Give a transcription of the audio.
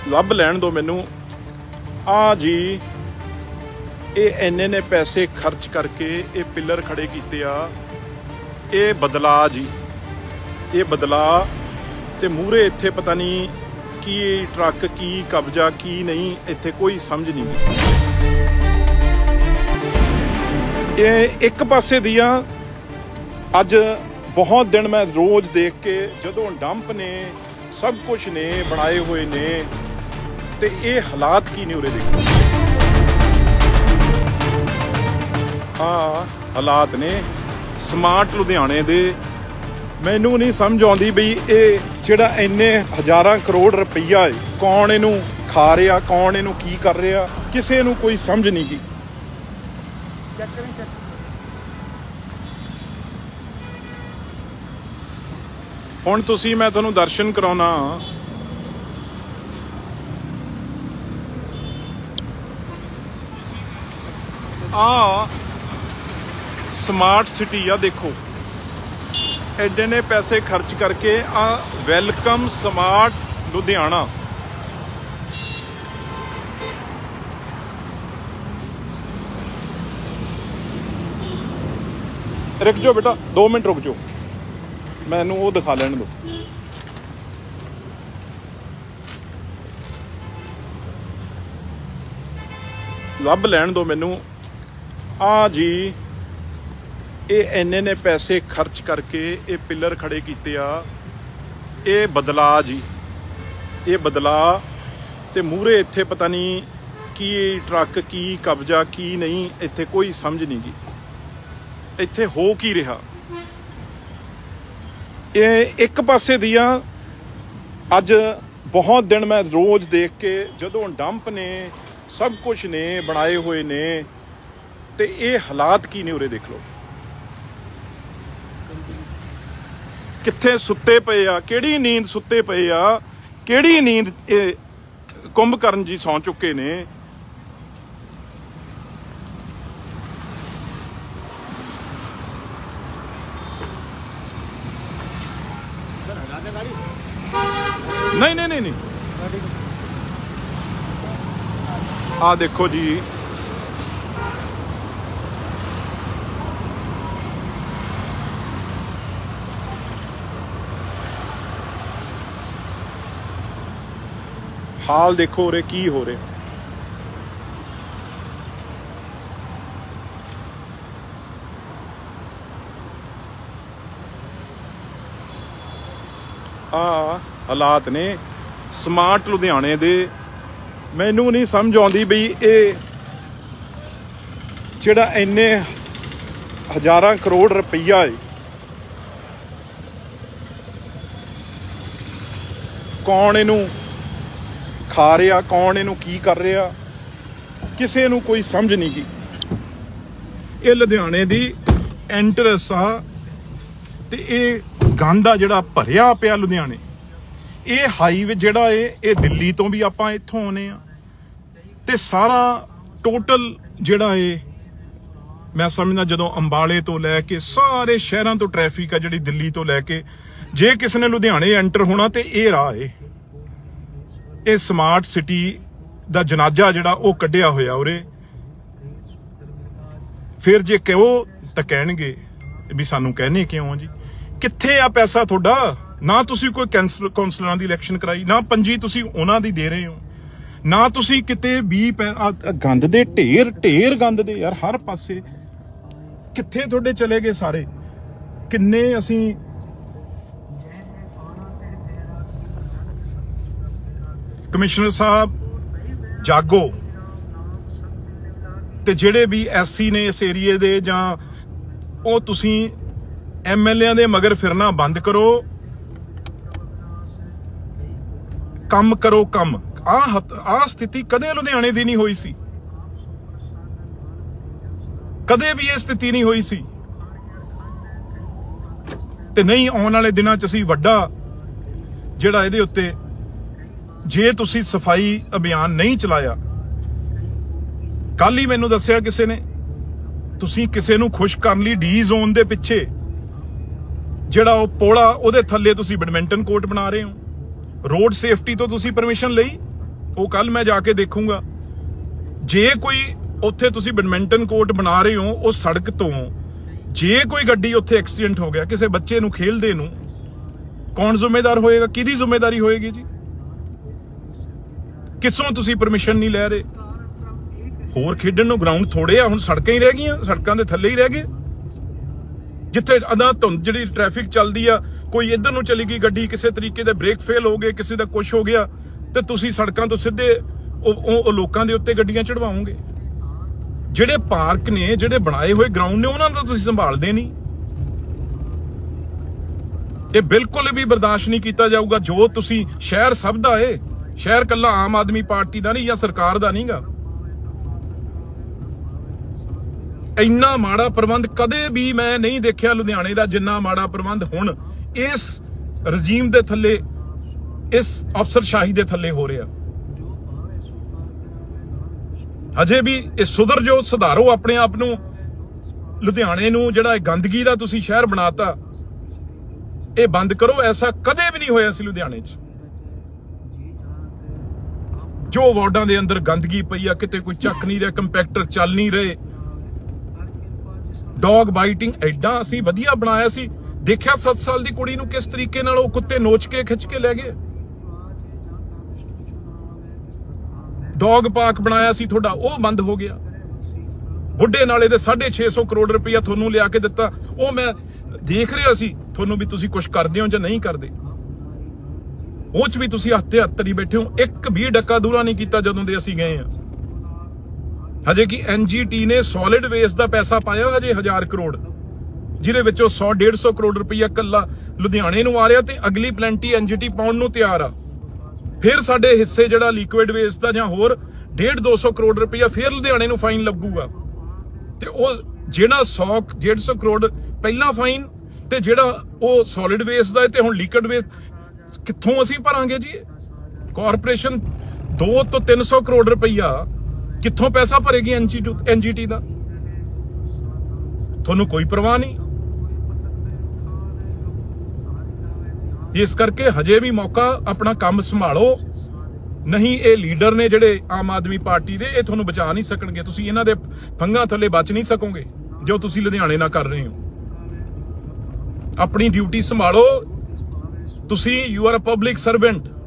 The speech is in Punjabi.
ਲੱਭ ਲੈਣ ਦਿਓ ਮੈਨੂੰ। ਆ ਜੀ ਇਹ ਇੰਨੇ ਨੇ ਪੈਸੇ ਖਰਚ ਕਰਕੇ ਇਹ ਪਿੱਲਰ ਖੜੇ ਕੀਤੇ ਆ। ਇਹ ਬਦਲਾ ਜੀ, ਇਹ ਬਦਲਾ ਤੇ ਮੂਹਰੇ ਇੱਥੇ ਪਤਾ ਨਹੀਂ ਕੀ ਟਰੱਕ, ਕੀ ਕਬਜ਼ਾ, ਕੀ ਨਹੀਂ, ਇੱਥੇ ਕੋਈ ਸਮਝ ਨਹੀਂ। ਇਹ ਇੱਕ ਪਾਸੇ ਦੀਆਂ ਅੱਜ ਬਹੁਤ ਦਿਨ ਮੈਂ ਰੋਜ਼ ਦੇਖ ਕੇ ਜਦੋਂ ਡੰਪ ਨੇ ਸਭ ਕੁਝ ਨੇ ਬਣਾਏ ਹੋਏ ਨੇ ਤੇ ਇਹ ਹਾਲਾਤ ਕੀ ਨੇ ਉਰੇ ਦੇਖੋ। ਹਾਲਾਤ ਨੇ ਸਮਾਰਟ ਲੁਧਿਆਣੇ ਦੇ। ਮੈਨੂੰ ਨਹੀਂ ਸਮਝ ਆਉਂਦੀ ਬਈ ਇਹ ਜਿਹੜਾ ਇੰਨੇ ਹਜ਼ਾਰਾਂ ਕਰੋੜ ਰੁਪਈਆ ਹੈ ਕੌਣ ਇਹਨੂੰ ਖਾ ਰਿਹਾ, ਕੌਣ ਇਹਨੂੰ ਕੀ ਕਰ ਰਿਹਾ, ਕਿਸੇ ਨੂੰ ਕੋਈ ਸਮਝ ਨਹੀਂ ਗਈ। ਹੁਣ ਤੁਸੀਂ ਮੈਂ ਤੁਹਾਨੂੰ ਦਰਸ਼ਨ ਕਰਾਉਣਾ। ਆ ਸਮਾਰਟ ਸਿਟੀ ਆ ਦੇਖੋ, ਐਡੇ ਨੇ ਪੈਸੇ ਖਰਚ ਕਰਕੇ ਆ ਵੈਲਕਮ ਸਮਾਰਟ ਲੁਧਿਆਣਾ। रुक जाओ बेटा, 2 मिनट रुक जाओ, मैनू वो दिखा लैन दो। ਲੱਭ ਲੈਣ ਦਿਓ ਮੈਨੂੰ। ਆ ਜੀ ਇਹ ਇੰਨੇ ਨੇ ਪੈਸੇ ਖਰਚ ਕਰਕੇ ਇਹ ਪਿੱਲਰ ਖੜੇ ਕੀਤੇ ਆ। ਇਹ ਬਦਲਾ ਜੀ, ਇਹ ਬਦਲਾ ਤੇ ਮੂਹਰੇ ਇੱਥੇ ਪਤਾ ਨਹੀਂ ਕੀ ਟਰੱਕ, ਕੀ ਕਬਜ਼ਾ, ਕੀ ਨਹੀਂ, ਇੱਥੇ ਕੋਈ ਸਮਝ ਨਹੀਂ ਗਈ ਇੱਥੇ ਹੋ ਕੀ ਰਿਹਾ। ਇਹ ਇੱਕ ਪਾਸੇ ਦੀਆਂ ਅੱਜ ਬਹੁਤ ਦਿਨ ਮੈਂ ਰੋਜ਼ ਦੇਖ ਕੇ ਜਦੋਂ ਡੰਪ ਨੇ ਸਭ ਕੁਝ ਨੇ ਬਣਾਏ ਹੋਏ ਨੇ ਤੇ ਇਹ ਹਾਲਾਤ ਕੀ ਨੇ ਉਰੇ ਦੇਖ ਲਓ। ਕਿੱਥੇ ਸੁੱਤੇ ਪਏ ਆ, ਕਿਹੜੀ ਨੀਂਦ ਸੁੱਤੇ ਪਏ ਆ, ਕਿਹੜੀ ਨੀਂਦ ਇਹ ਕੁੰਭਕਰਨ ਜੀ ਸੌਂ ਚੁੱਕੇ ਨੇ। नहीं नहीं नहीं नहीं, आ देखो जी हाल देखो रे की हो रहे। ਹਾਲਾਤ ਨੇ ਸਮਾਰਟ ਲੁਧਿਆਣੇ ਦੇ। ਮੈਨੂੰ ਨਹੀਂ ਸਮਝ ਆਉਂਦੀ ਬਈ ਇਹ ਜਿਹੜਾ ਇੰਨੇ ਹਜ਼ਾਰਾਂ ਕਰੋੜ ਰੁਪਈਆ ਹੈ ਕੌਣ ਇਹਨੂੰ ਖਾ ਰਿਹਾ, ਕੌਣ ਇਹਨੂੰ ਕੀ ਕਰ ਰਿਹਾ, ਕਿਸੇ ਨੂੰ ਕੋਈ ਸਮਝ ਨਹੀਂ ਗਈ। ਇਹ ਲੁਧਿਆਣੇ ਦੀ ਐਂਟਰੈਂਸ ਆ ਤੇ ਇਹ ਗੰਦ ਆ ਜਿਹੜਾ ਭਰਿਆ ਪਿਆ ਲੁਧਿਆਣੇ। ਇਹ ਹਾਈਵੇ ਜਿਹੜਾ ਇਹ ਦਿੱਲੀ ਤੋਂ ਵੀ ਆਪਾਂ ਇੱਥੋਂ ਆਉਨੇ ਆ ਤੇ ਸਾਰਾ ਟੋਟਲ ਜਿਹੜਾ ਮੈਂ ਸਮਝਦਾ ਜਦੋਂ ਅੰਬਾਲੇ ਤੋਂ ਲੈ ਕੇ ਸਾਰੇ ਸ਼ਹਿਰਾਂ ਤੋਂ ਟ੍ਰੈਫਿਕ ਆ ਜਿਹੜੀ ਦਿੱਲੀ ਤੋਂ ਲੈ ਕੇ, ਜੇ ਕਿਸੇ ਨੇ ਲੁਧਿਆਣੇ ਐਂਟਰ ਹੋਣਾ ਤੇ ਇਹ ਰਾਹ ਇਹ ਸਮਾਰਟ ਸਿਟੀ ਦਾ ਜਨਾਜ਼ਾ ਜਿਹੜਾ ਉਹ ਕੱਢਿਆ ਹੋਇਆ ਉਰੇ। ਫਿਰ ਜੇ ਕਹੋ ਤਾਂ ਕਹਿਣਗੇ ਵੀ ਸਾਨੂੰ ਕਹਿੰਦੇ ਕਿਉਂ ਆ ਜੀ। ਕਿੱਥੇ ਆ ਪੈਸਾ ਤੁਹਾਡਾ? ਨਾ ਤੁਸੀਂ ਕੋਈ ਕੌਂਸਲਰਾਂ ਦੀ ਇਲੈਕਸ਼ਨ ਕਰਾਈ, ਨਾ ਪੰਜੀ ਤੁਸੀਂ ਉਹਨਾਂ ਦੀ ਦੇ ਰਹੇ ਹੋ, ਨਾ ਤੁਸੀਂ ਕਿਤੇ ਵੀ ਗੰਦ ਦੇ ਢੇਰ ਗੰਦ ਦੇ ਯਾਰ ਹਰ ਪਾਸੇ। ਕਿੱਥੇ ਤੁਹਾਡੇ ਚਲੇ ਗਏ ਸਾਰੇ? ਕਿੰਨੇ ਅਸੀਂ ਕਮਿਸ਼ਨਰ ਸਾਹਿਬ ਜਾਗੋ ਤੇ ਜਿਹੜੇ ਵੀ ਐਸਸੀ ਨੇ ਇਸ ਏਰੀਏ ਦੇ, ਜਾਂ ਉਹ ਤੁਸੀਂ ਐਮਐਲਏ ਦੇ ਮਗਰ ਫਿਰਨਾ ਬੰਦ ਕਰੋ, ਕੰਮ ਕਰੋ ਕੰਮ। ਆ ਸਥਿਤੀ ਕਦੇ ਲੁਧਿਆਣੇ ਦੀ ਨਹੀਂ ਹੋਈ ਸੀ, ਕਦੇ ਵੀ ਇਹ ਸਥਿਤੀ ਨਹੀਂ ਹੋਈ ਸੀ ਤੇ ਨਹੀਂ ਆਉਣ ਵਾਲੇ ਦਿਨਾਂ 'ਚ ਅਸੀਂ ਵੱਡਾ ਜਿਹੜਾ ਇਹਦੇ ਉੱਤੇ, ਜੇ ਤੁਸੀਂ ਸਫਾਈ ਅਭਿਆਨ ਨਹੀਂ ਚਲਾਇਆ। ਕੱਲ ਹੀ ਮੈਨੂੰ ਦੱਸਿਆ ਕਿਸੇ ਨੇ, ਤੁਸੀਂ ਕਿਸੇ ਨੂੰ ਖੁਸ਼ ਕਰਨ ਲਈ ਡੀ ਜ਼ੋਨ ਦੇ ਪਿੱਛੇ ਜਿਹੜਾ ਉਹ ਪੋਲਾ ਉਹਦੇ ਥੱਲੇ ਤੁਸੀਂ ਬੈਡਮਿੰਟਨ ਕੋਰਟ ਬਣਾ ਰਹੇ ਹੋ। ਰੋਡ ਸੇਫਟੀ ਤੋਂ ਤੁਸੀਂ ਪਰਮਿਸ਼ਨ ਲਈ, ਉਹ ਕੱਲ ਮੈਂ ਜਾ ਕੇ ਦੇਖੂੰਗਾ। ਜੇ ਕੋਈ ਉੱਥੇ ਤੁਸੀਂ ਬੈਡਮਿੰਟਨ ਕੋਰਟ ਬਣਾ ਰਹੇ ਹੋ, ਉਹ ਸੜਕ ਤੋਂ ਜੇ ਕੋਈ ਗੱਡੀ ਉੱਥੇ ਐਕਸੀਡੈਂਟ ਹੋ ਗਿਆ, ਕਿਸੇ ਬੱਚੇ ਨੂੰ ਖੇਲਦੇ ਨੂੰ, ਕੌਣ ਜ਼ਿੰਮੇਦਾਰ ਹੋਏਗਾ? ਕਿਹਦੀ ਜ਼ਿੰਮੇਵਾਰੀ ਹੋਏਗੀ ਜੀ? ਕਿੱਥੋਂ ਤੁਸੀਂ ਪਰਮਿਸ਼ਨ ਨਹੀਂ ਲੈ ਰਹੇ? ਹੋਰ ਖੇਡਣ ਨੂੰ ਗਰਾਊਂਡ ਥੋੜੇ ਆ, ਹੁਣ ਸੜਕਾਂ ਹੀ ਰਹਿ ਗਈਆਂ, ਸੜਕਾਂ ਦੇ ਥੱਲੇ ਹੀ ਰਹਿ ਗਏ। ਜਿੱਥੇ ਅਦਾ ਧੁੰਦ ਜਿਹੜੀ ਟ੍ਰੈਫਿਕ ਚੱਲਦੀ ਆ, ਕੋਈ ਇੱਧਰ ਨੂੰ ਚਲੀ ਗਈ ਗੱਡੀ, ਕਿਸੇ ਤਰੀਕੇ ਦੇ ਬ੍ਰੇਕ ਫੇਲ ਹੋ ਗਏ, ਕਿਸੇ ਦਾ ਕੁਛ ਹੋ ਗਿਆ, ਤੇ ਤੁਸੀਂ ਸੜਕਾਂ ਤੋਂ ਸਿੱਧੇ ਉਹ ਲੋਕਾਂ ਦੇ ਉੱਤੇ ਗੱਡੀਆਂ ਚੜਵਾਓਗੇ। ਜਿਹੜੇ ਪਾਰਕ ਨੇ, ਜਿਹੜੇ ਬਣਾਏ ਹੋਏ ਗਰਾਊਂਡ ਨੇ, ਉਹਨਾਂ ਦਾ ਤੁਸੀਂ ਸੰਭਾਲਦੇ ਨਹੀਂ। ਇਹ ਬਿਲਕੁਲ ਵੀ ਬਰਦਾਸ਼ਤ ਨਹੀਂ ਕੀਤਾ ਜਾਊਗਾ। ਜੋ ਤੁਸੀਂ, ਸ਼ਹਿਰ ਸਭ ਦਾ ਏ, ਸ਼ਹਿਰ ਕੱਲਾ ਆਮ ਆਦਮੀ ਪਾਰਟੀ ਦਾ ਨਹੀਂ ਜਾਂ ਸਰਕਾਰ ਦਾ ਨਹੀਂਗਾ। ਇੰਨਾ ਮਾੜਾ ਪ੍ਰਬੰਧ ਕਦੇ ਵੀ ਮੈਂ ਨਹੀਂ ਦੇਖਿਆ ਲੁਧਿਆਣੇ ਦਾ, ਜਿੰਨਾ ਮਾੜਾ ਪ੍ਰਬੰਧ ਹੁਣ ਇਸ ਰਜੀਮ ਦੇ ਥੱਲੇ, ਇਸ ਅਫਸਰਸ਼ਾਹੀ ਦੇ ਥੱਲੇ ਹੋ ਰਿਹਾ। ਹਜੇ ਵੀ ਇਹ ਸੁਧਰ ਜੋ, ਸੁਧਾਰੋ ਆਪਣੇ ਆਪ ਨੂੰ। ਲੁਧਿਆਣੇ ਨੂੰ ਜਿਹੜਾ ਗੰਦਗੀ ਦਾ ਤੁਸੀਂ ਸ਼ਹਿਰ ਬਣਾਤਾ, ਇਹ ਬੰਦ ਕਰੋ। ਐਸਾ ਕਦੇ ਵੀ ਨਹੀਂ ਹੋਇਆ ਸੀ ਲੁਧਿਆਣੇ 'ਚ। ਜੋ ਵਾਰਡਾਂ ਦੇ ਅੰਦਰ ਗੰਦਗੀ ਪਈ ਆ, ਕਿਤੇ ਕੋਈ ਚੱਕ ਨਹੀਂ ਰਿਹਾ, ਕੰਪੈਕਟਰ ਚੱਲ ਨਹੀਂ ਰਹੇ, ਡੌਗ ਬਾਈਟਿੰਗ ਐਡਾ ਅਸੀਂ ਵਧੀਆ ਬਣਾਇਆ ਸੀ। ਦੇਖਿਆ 7 ਸਾਲ ਦੀ ਕੁੜੀ ਨੂੰ ਕਿਸ ਤਰੀਕੇ ਨਾਲ ਉਹ ਕੁੱਤੇ ਨੋਚ ਕੇ ਖਿੱਚ ਕੇ ਲੈ ਗਏ। ਡੌਗ ਪਾਰਕ ਬਣਾਇਆ ਸੀ ਤੁਹਾਡਾ, ਉਹ ਬੰਦ ਹੋ ਗਿਆ। ਬੁੱਢੇ ਨਾਲੇ ਦੇ 650 ਕਰੋੜ ਰੁਪਇਆ ਤੁਹਾਨੂੰ ਲਿਆ ਕੇ ਦਿੱਤਾ। ਉਹ ਮੈਂ ਦੇਖ ਰਿਹਾ ਸੀ ਤੁਹਾਨੂੰ ਵੀ ਤੁਸੀਂ ਕੁਝ ਕਰਦੇ ਹੋ ਜਾਂ ਨਹੀਂ ਕਰਦੇ। ਉਹ 'ਚ ਵੀ ਤੁਸੀਂ ਹੱਥੇ ਹੱਤਰੀ ਬੈਠੇ ਹੋ। ਇੱਕ ਵੀ ਡੱਕਾ ਦੂਰਾ ਨਹੀਂ ਕੀਤਾ ਜਦੋਂ ਦੇ ਅਸੀਂ ਗਏ ਆ। ਹਜੇ ਕਿ NGT ਨੇ ਸੋਲਿਡ ਵੇਸਟ ਦਾ ਪੈਸਾ ਪਾਇਆ ਹਜੇ 1000 ਕਰੋੜ, ਜਿਹਦੇ ਵਿੱਚੋਂ 100-150 ਕਰੋੜ ਰੁਪਇਆ ਕੱਲਾ ਲੁਧਿਆਣੇ ਨੂੰ ਆ ਰਿਹਾ, ਤੇ ਅਗਲੀ ਪਲੈਂਟੀ NGT ਪਾਉਣ ਨੂੰ ਤਿਆਰ ਆ। ਫਿਰ ਸਾਡੇ ਹਿੱਸੇ ਜਿਹੜਾ ਲਿਕੁਇਡ ਵੇਸਟ ਦਾ ਜਾਂ ਹੋਰ 150-200 ਕਰੋੜ ਰੁਪਇਆ ਫਿਰ ਲੁਧਿਆਣੇ ਨੂੰ ਫਾਈਨ ਲੱਗੂਗਾ। ਤੇ ਉਹ ਜਿਹੜਾ 100-150 ਕਰੋੜ ਪਹਿਲਾਂ ਫਾਈਨ, ਤੇ ਜਿਹੜਾ ਉਹ ਸੋਲਿਡ ਵੇਸਟ ਦਾ ਤੇ ਹੁਣ ਲਿਕੁਇਡ ਵੇਸਟ ਕਿੱਥੋਂ ਅਸੀਂ ਭਰਾਂਗੇ ਜੀ? ਕਾਰਪੋਰੇਸ਼ਨ 200 ਤੋਂ 300 ਕਰੋੜ ਰੁਪਇਆ ਕਿੱਥੋਂ ਪੈਸਾ ਭਰੇਗੀ NGT ਦਾ? ਤੁਹਾਨੂੰ ਕੋਈ ਪਰਵਾਹ ਨਹੀਂ। ਇਸ ਕਰਕੇ ਹਜੇ ਵੀ ਮੌਕਾ, ਆਪਣਾ ਕੰਮ ਸੰਭਾਲੋ। ਨਹੀਂ, ਇਹ ਲੀਡਰ ਨੇ ਜਿਹੜੇ ਆਮ ਆਦਮੀ ਪਾਰਟੀ ਦੇ, ਇਹ ਤੁਹਾਨੂੰ ਬਚਾ ਨਹੀਂ ਸਕਣਗੇ। ਤੁਸੀਂ ਇਹਨਾਂ ਦੇ ਫੰਗਾਂ ਥੱਲੇ ਬਚ ਨਹੀਂ ਸਕੋਗੇ ਜੋ ਤੁਸੀਂ ਲੁਧਿਆਣੇ ਨਾਲ ਕਰ ਰਹੇ ਹੋ। ਆਪਣੀ ਡਿਊਟੀ ਸੰਭਾਲੋ। ਤੁਸੀਂ, you are a public servant.